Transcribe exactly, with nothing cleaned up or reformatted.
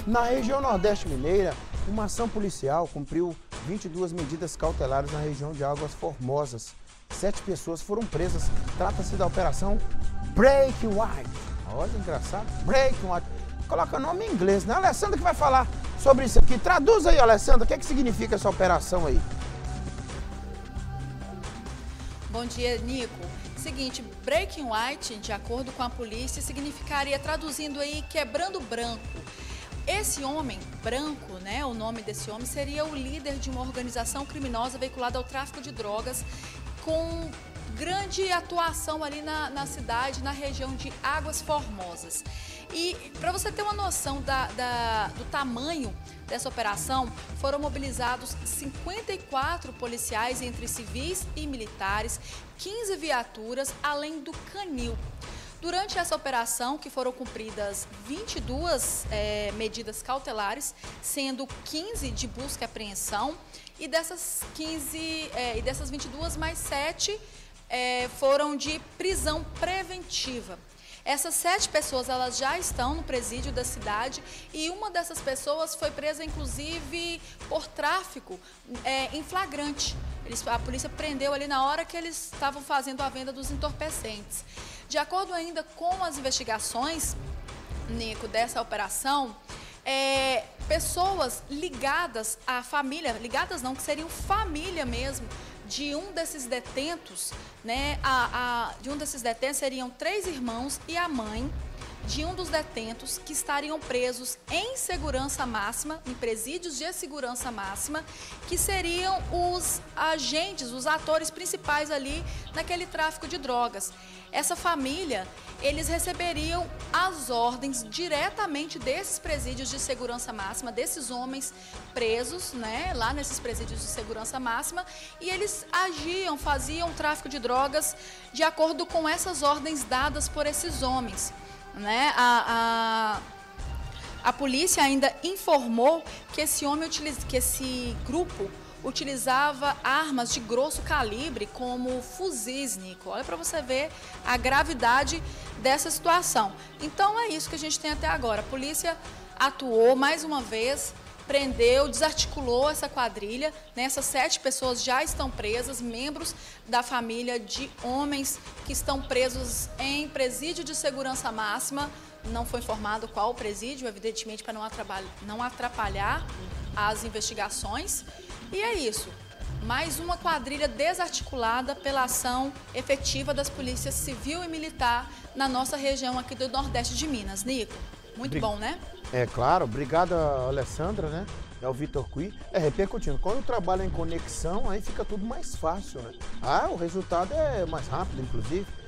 Na região Nordeste Mineira, uma ação policial cumpriu vinte e duas medidas cautelares na região de Águas Formosas. Sete pessoas foram presas. Trata-se da operação Break White. Olha, engraçado. Break White. Coloca o nome em inglês, né? Alessandra que vai falar sobre isso aqui. Traduz aí, Alessandra, o que é que significa essa operação aí? Bom dia, Nico. Seguinte, Breaking White, de acordo com a polícia, significaria, traduzindo aí, quebrando branco. Esse homem branco, né, o nome desse homem, seria o líder de uma organização criminosa vinculada ao tráfico de drogas, com grande atuação ali na, na cidade, na região de Águas Formosas. E para você ter uma noção da, da, do tamanho dessa operação, foram mobilizados cinquenta e quatro policiais entre civis e militares, quinze viaturas, além do canil. Durante essa operação, que foram cumpridas vinte e duas é, medidas cautelares, sendo quinze de busca e apreensão, e dessas quinze, é, e dessas vinte e duas, mais sete é, foram de prisão preventiva. Essas sete pessoas, elas já estão no presídio da cidade, e uma dessas pessoas foi presa, inclusive, por tráfico é, em flagrante. Eles, a polícia prendeu ali na hora que eles estavam fazendo a venda dos entorpecentes. De acordo ainda com as investigações, Nico, dessa operação, é, pessoas ligadas à família, ligadas não, que seriam família mesmo, de um desses detentos, né, a, a, de um desses detentos seriam três irmãos e a mãe de um dos detentos que estariam presos em segurança máxima, em presídios de segurança máxima, que seriam os agentes, os atores principais ali naquele tráfico de drogas. Essa família, eles receberiam as ordens diretamente desses presídios de segurança máxima, desses homens presos, né, lá nesses presídios de segurança máxima, e eles agiam, faziam tráfico de drogas de acordo com essas ordens dadas por esses homens. Né? A, a, a polícia ainda informou que esse homem utiliza, que esse grupo utilizava armas de grosso calibre como fuzis, Nico. Olha para você ver a gravidade dessa situação. Então é isso que a gente tem até agora. A polícia atuou mais uma vez, prendeu, desarticulou essa quadrilha, né? Essas sete pessoas já estão presas, membros da família de homens que estão presos em presídio de segurança máxima. Não foi informado qual o presídio, evidentemente, para não atrapalhar, não atrapalhar as investigações. E é isso, mais uma quadrilha desarticulada pela ação efetiva das polícias civil e militar na nossa região aqui do Nordeste de Minas. Nico, muito bom, né? É claro, obrigado, Alessandra, né? É o Vitor Cui. É, repercutindo, quando trabalha em conexão, aí fica tudo mais fácil, né? Ah, o resultado é mais rápido, inclusive.